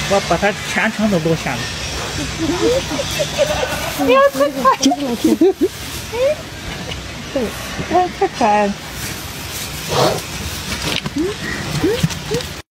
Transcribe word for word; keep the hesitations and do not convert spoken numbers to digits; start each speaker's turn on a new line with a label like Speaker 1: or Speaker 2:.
Speaker 1: 我把它全程都录下来。
Speaker 2: 不要太快，
Speaker 1: 哎，太可爱了。